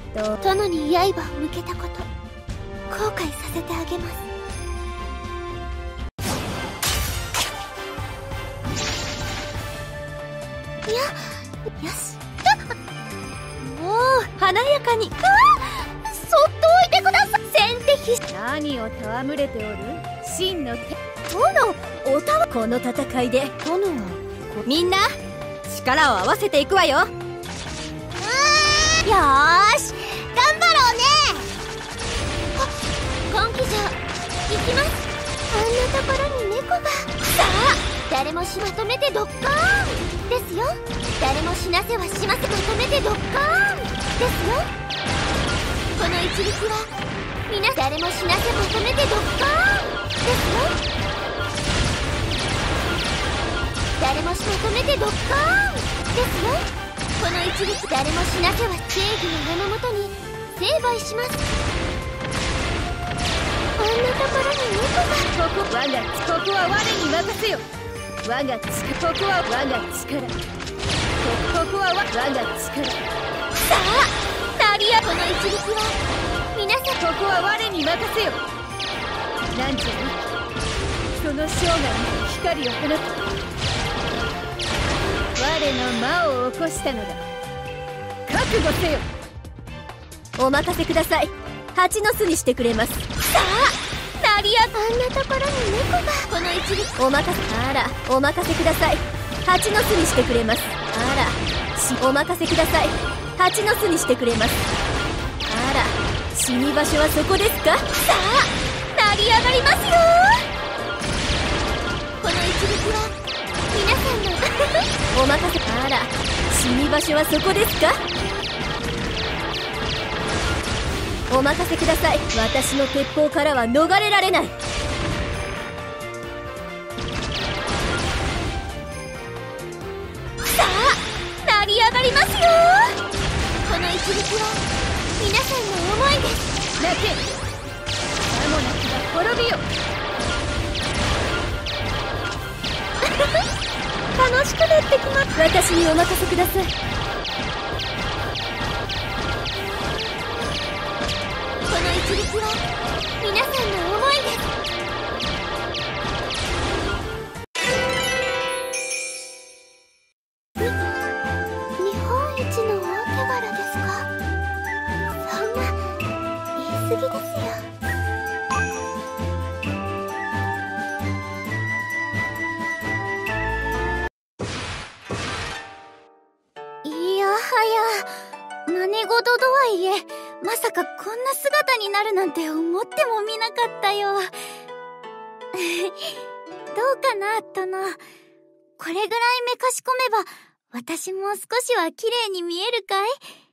殿に刃を向けたこと、後悔させてあげます。いや、よし。もう華やかに。そっと置いてください。先手必死。 何を戯れておる真の手。 殿、おたわ。 この戦いで殿はみんな力を合わせていくわよ。 よーし、頑張ろうね。根気じゃ行きます。あんなところに猫が。さあ、誰もしまとめてドッカーンですよ。誰も死なせはしませ。まとめてドッカーンですよ。この一撃は皆誰も死なせまとめてドッカーンですよ。誰もしまとめてドッカーンですよ。この一撃誰も死なせは正義の名のもとに成敗します。あんなところに猫が。 ここは我に任せよ。ここは我が力。ここは我が力。 さあ、ナリア。この一撃は皆さん。 ここは我に任せよ。なんじゃい、その生涯に光を放つ。我の魔を起こしたのだ。覚悟せよ。 お任せください。蜂の巣にしてくれます。 さあ、ナリア。あんなところに猫が。この一撃。 お任せ。あら、お任せください。蜂の巣にしてくれます。あら、お任せください。蜂の巣にしてくれます。あら、死に場所はそこですか。 さあ、成り上がりますよ。この一撃は皆さんのお任せ。あら、死に場所はそこですか。お任せください。私の鉄砲からは逃れられない。 さあ、成り上がりますよ。この一撃は皆さんの思いです。 泣け、さもなきが滅びよ。 楽しくなってきます。 私にお任せください。 この一撃は皆さんの思いです。日本一の大手柄ですか。そんな言い過ぎですよ。いやはや、何事とはいえ、まさかこんな姿になるなんて思ってもみなかったよ。どうかな、殿。これぐらいめかし込めば、私も少しは綺麗に見えるかい？